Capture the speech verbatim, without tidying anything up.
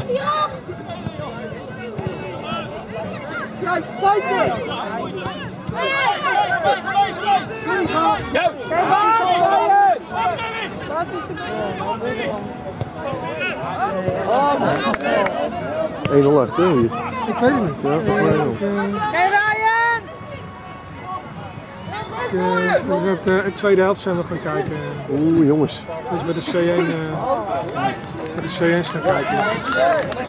Kijk, buiten! één nul achter hier. Ik weet het niet. Ja, volgens mij wel. Hey Ryan! Uh, dus op de tweede helft zijn we gaan kijken. Oeh jongens. Dus bij de C één, uh, bij de C één gaan kijken.